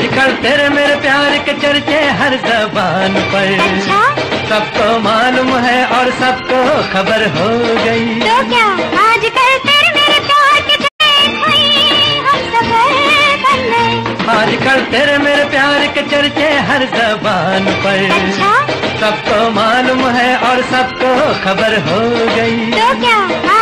आजकल तेरे मेरे प्यार के चर्चे हर जबान पर। अच्छा? सबको मालूम है और सबको खबर हो गई। तो क्या आजकल तेरे मेरे प्यार के चर्चे कोई हम सफर कर ले। आजकल तेरे मेरे प्यार के चर्चे हर जबान पर। अच्छा? सबको मालूम है और सबको खबर हो गई। तो क्या